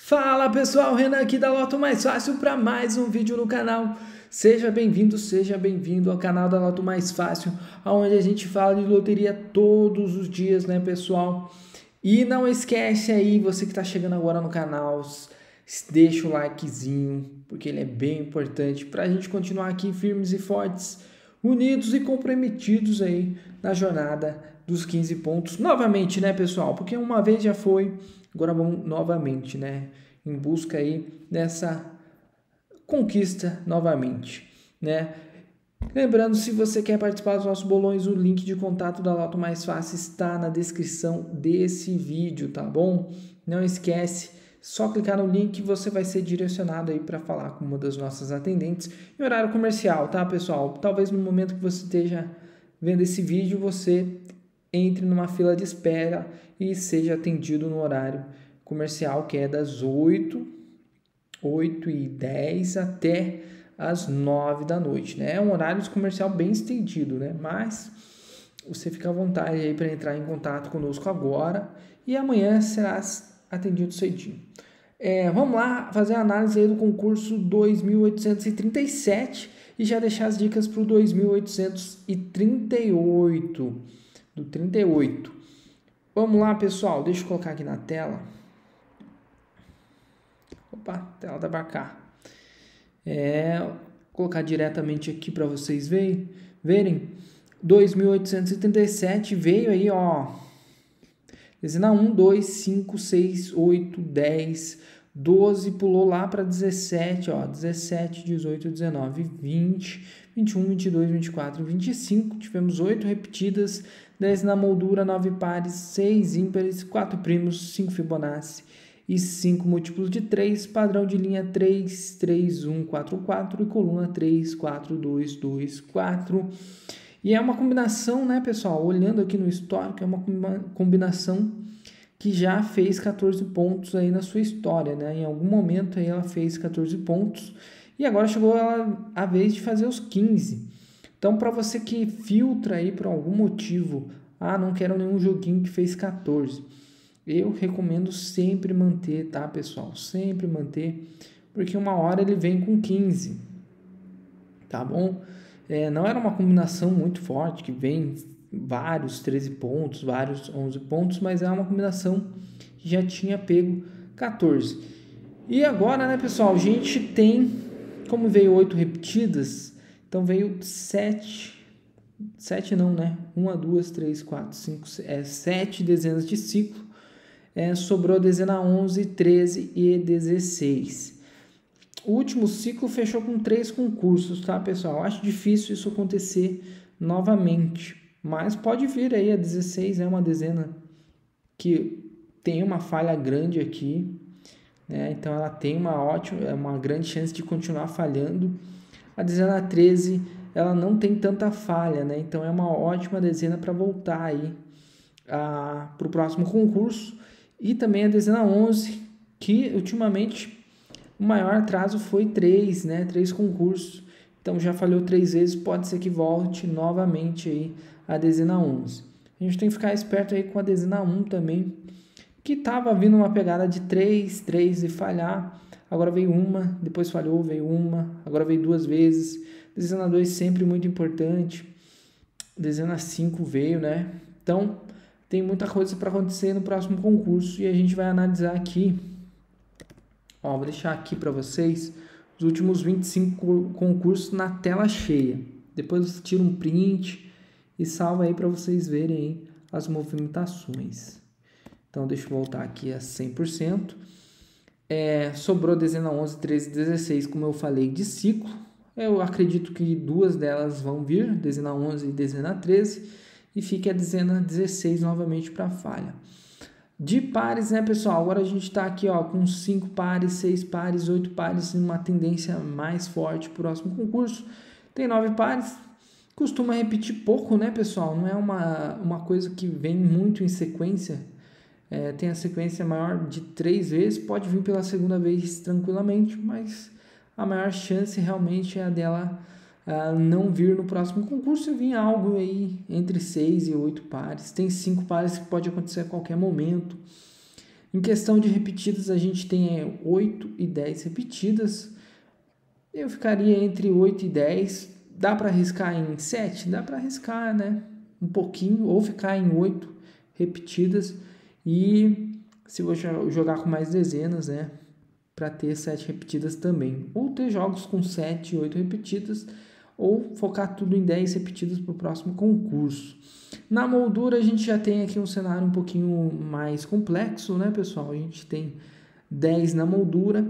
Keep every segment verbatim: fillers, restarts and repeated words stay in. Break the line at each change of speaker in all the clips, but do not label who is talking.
Fala pessoal, Renan aqui da Loto Mais Fácil para mais um vídeo no canal. Seja bem-vindo, seja bem-vindo ao canal da Loto Mais Fácil, onde a gente fala de loteria todos os dias, né pessoal? E não esquece aí, você que está chegando agora no canal, deixa o likezinho, porque ele é bem importante para a gente continuar aqui firmes e fortes, unidos e comprometidos aí na jornada dos quinze pontos. Novamente, né pessoal? Porque uma vez já foi... Agora vamos novamente, né, em busca aí dessa conquista novamente, né? Lembrando, se você quer participar dos nossos bolões, o link de contato da Loto Mais Fácil está na descrição desse vídeo, tá bom? Não esquece, só clicar no link e você vai ser direcionado aí para falar com uma das nossas atendentes em horário comercial, tá, pessoal? Talvez no momento que você esteja vendo esse vídeo, você entre numa fila de espera e seja atendido no horário comercial, que é das oito, oito e dez até as nove da noite, né? É um horário comercial bem estendido, né? Mas você fica à vontade aí para entrar em contato conosco agora e amanhã será atendido cedinho. É, vamos lá fazer a análise aí do concurso dois mil oitocentos e trinta e sete e já deixar as dicas para o dois mil oitocentos e trinta e oito. Do trinta e oito. Vamos lá, pessoal. Deixa eu colocar aqui na tela. Opa, tela da pra cá. É, vou colocar diretamente aqui para vocês verem. verem. dois mil oitocentos e trinta e sete veio aí, ó. Dezena um, dois, cinco, seis, oito, dez, doze, pulou lá para dezessete, ó. dezessete, dezoito, dezenove, vinte, vinte e um, vinte e dois, vinte e quatro, vinte e cinco. Tivemos oito repetidas. dez na moldura, nove pares, seis ímpares, quatro primos, cinco Fibonacci e cinco múltiplos de três, padrão de linha três, três, um, quatro, quatro e coluna três, quatro, dois, dois, quatro. E é uma combinação, né, pessoal? Olhando aqui no histórico, é uma combinação que já fez quatorze pontos aí na sua história, né? Em algum momento aí ela fez quatorze pontos e agora chegou ela, a vez de fazer os quinze. Então, para você que filtra aí por algum motivo, ah, não quero nenhum joguinho que fez quatorze, eu recomendo sempre manter, tá, pessoal? Sempre manter, porque uma hora ele vem com quinze, tá bom? É, não era uma combinação muito forte, que vem vários treze pontos, vários onze pontos, mas é uma combinação que já tinha pego quatorze. E agora, né, pessoal, a gente tem, como veio oito repetidas, então veio sete, sete não, né? uma, duas, três, quatro, cinco, é, sete dezenas de ciclo. É, sobrou a dezena onze, treze e dezesseis. O último ciclo fechou com três concursos, tá, pessoal? Acho difícil isso acontecer novamente, mas pode vir aí. A dezesseis é uma dezena que tem uma falha grande aqui, né? Então ela tem uma ótima, uma grande chance de continuar falhando. A dezena treze, ela não tem tanta falha, né? Então é uma ótima dezena para voltar aí para o próximo concurso. E também a dezena onze, que ultimamente o maior atraso foi três, né? três concursos. Então já falhou três vezes, pode ser que volte novamente aí a dezena onze. A gente tem que ficar esperto aí com a dezena um também, que estava vindo uma pegada de três, três e falhar. Agora veio uma, depois falhou, veio uma, agora veio duas vezes. Dezena dois sempre muito importante. Dezena cinco veio, né? Então, tem muita coisa para acontecer no próximo concurso e a gente vai analisar aqui. Ó, vou deixar aqui para vocês os últimos vinte e cinco concursos na tela cheia. Depois tira um print e salva aí para vocês verem aí as movimentações. Então, deixa eu voltar aqui a cem por cento. É, sobrou dezena onze, treze e dezesseis, como eu falei, de ciclo. Eu acredito que duas delas vão vir, dezena onze e dezena treze, e fique a dezena dezesseis novamente para falha. De pares, né, pessoal? Agora a gente está aqui, ó, com cinco pares, seis pares, oito pares, uma tendência mais forte para o próximo concurso. Tem nove pares, costuma repetir pouco, né, pessoal? Não é uma, uma coisa que vem muito em sequência. É, tem a sequência maior de três vezes, pode vir pela segunda vez tranquilamente, mas a maior chance realmente é a dela uh, não vir no próximo concurso e vir algo aí entre seis e oito pares. Tem cinco pares que pode acontecer a qualquer momento. Em questão de repetidas, a gente tem é, oito e dez repetidas. Eu ficaria entre oito e dez. Dá para arriscar em sete? Dá para arriscar, né? Um pouquinho, ou ficar em oito repetidas. E se você jogar com mais dezenas, né? Para ter sete repetidas também. Ou ter jogos com sete e oito repetidas, ou focar tudo em dez repetidas para o próximo concurso. Na moldura, a gente já tem aqui um cenário um pouquinho mais complexo, né, pessoal? A gente tem dez na moldura.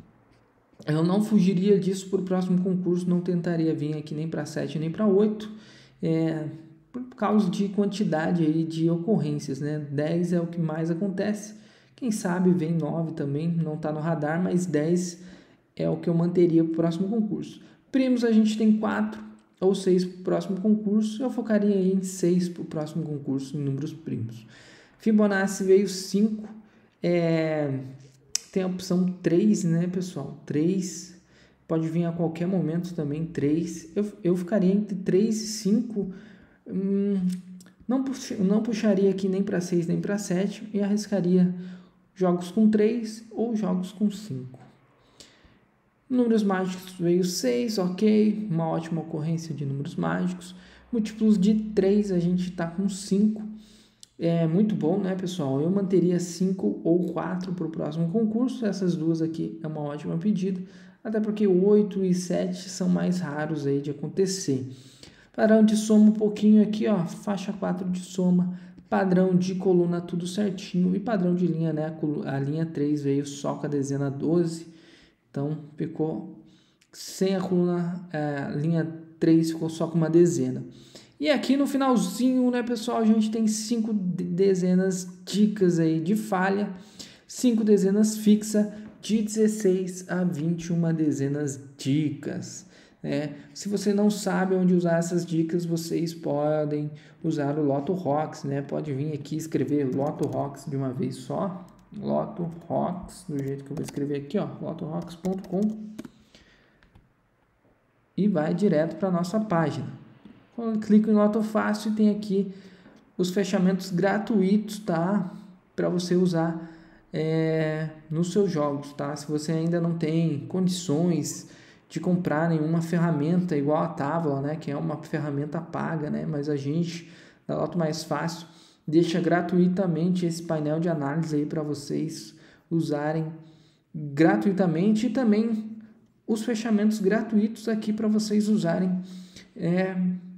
Eu não fugiria disso para o próximo concurso, não tentaria vir aqui nem para sete nem para oito, é, por causa de quantidade aí de ocorrências, né? dez é o que mais acontece. Quem sabe vem nove também, não está no radar, mas dez é o que eu manteria para o próximo concurso. Primos a gente tem quatro ou seis para o próximo concurso, eu focaria em seis para o próximo concurso em números primos. Fibonacci veio cinco, é, tem a opção três, né, pessoal? três, pode vir a qualquer momento também, três. Eu, eu ficaria entre três e cinco, hum, não, pux, não puxaria aqui nem para seis nem para sete e arriscaria jogos com três ou jogos com cinco. Números mágicos veio seis, ok, uma ótima ocorrência de números mágicos. Múltiplos de três, a gente está com cinco, é muito bom, né, pessoal? Eu manteria cinco ou quatro para o próximo concurso, essas duas aqui é uma ótima pedida, até porque oito e sete são mais raros aí de acontecer. Padrão de soma um pouquinho aqui, ó, faixa quatro de soma, padrão de coluna tudo certinho e padrão de linha, né, a linha três veio só com a dezena doze, então ficou sem a coluna, a linha três ficou só com uma dezena. E aqui no finalzinho, né, pessoal, a gente tem cinco dezenas dicas aí de falha, cinco dezenas fixa, de dezesseis a vinte e uma dezenas dicas. Né? Se você não sabe onde usar essas dicas, vocês podem usar o Loto Rocks, né? Pode vir aqui escrever Loto Rocks de uma vez só, Loto Rocks, do jeito que eu vou escrever aqui, ó, loto rocks ponto com, e vai direto para a nossa página. Quando eu clico em Loto Fácil, tem aqui os fechamentos gratuitos, tá? Para você usar é, nos seus jogos, tá? Se você ainda não tem condições de comprar nenhuma ferramenta igual a Távola, né? Que é uma ferramenta paga, né? Mas a gente, da Loto Mais Fácil, deixa gratuitamente esse painel de análise aí para vocês usarem gratuitamente e também os fechamentos gratuitos aqui para vocês usarem é,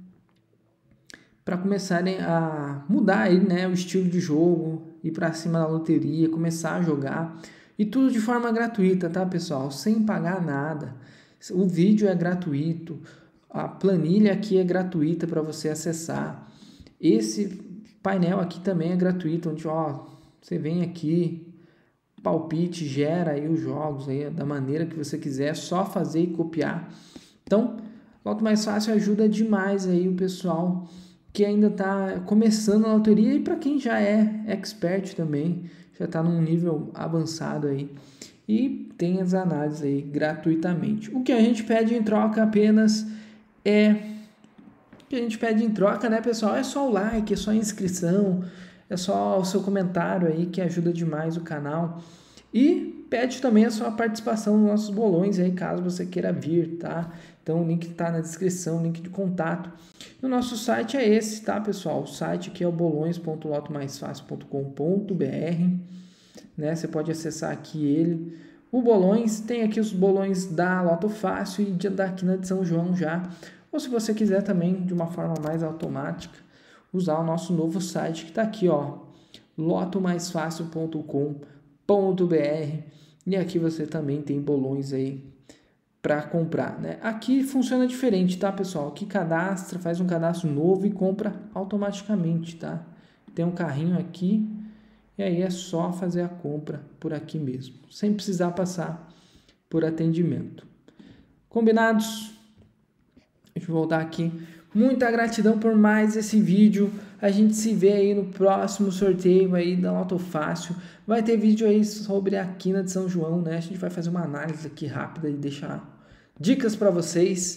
para começarem a mudar aí, né, o estilo de jogo, ir para cima da loteria, começar a jogar e tudo de forma gratuita, tá, pessoal? Sem pagar nada. O vídeo é gratuito, a planilha aqui é gratuita para você acessar. Esse painel aqui também é gratuito, onde ó, você vem aqui, palpite, gera aí os jogos aí da maneira que você quiser, é só fazer e copiar. Então, Loto Mais Fácil ajuda demais aí o pessoal que ainda está começando a loteria e para quem já é expert também, já está num nível avançado aí e tem as análises aí gratuitamente. O que a gente pede em troca apenas é que a gente pede em troca, né, pessoal? É só o like, é só a inscrição, é só o seu comentário aí que ajuda demais o canal. E pede também a sua participação nos nossos bolões aí, caso você queira vir, tá? Então o link está na descrição, o link de contato. O nosso site é esse, tá, pessoal? O site aqui é o bolões ponto loto mais fácil ponto com ponto b r, né? Você pode acessar aqui ele. O Bolões tem aqui os bolões da Loto Fácil e da Quina de São João já. Ou se você quiser também, de uma forma mais automática, usar o nosso novo site que está aqui, ó, loto mais fácil ponto com ponto b r. E aqui você também tem bolões aí para comprar, né? Aqui funciona diferente, tá, pessoal? Aqui cadastra, faz um cadastro novo e compra automaticamente, tá? Tem um carrinho aqui e aí é só fazer a compra por aqui mesmo, sem precisar passar por atendimento. Combinados? Deixa eu voltar aqui. Muita gratidão por mais esse vídeo. A gente se vê aí no próximo sorteio aí da Loto Fácil. Vai ter vídeo aí sobre a Quina de São João, né? A gente vai fazer uma análise aqui rápida e deixar dicas para vocês.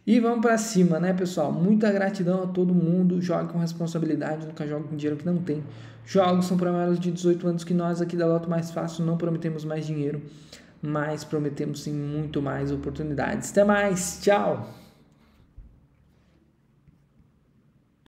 E vamos pra cima, né, pessoal? Muita gratidão a todo mundo. Jogue com responsabilidade, nunca jogue com dinheiro que não tem. Jogos são para maiores de dezoito anos, que nós aqui da Loto Mais Fácil não prometemos mais dinheiro, mas prometemos sim muito mais oportunidades. Até mais, tchau!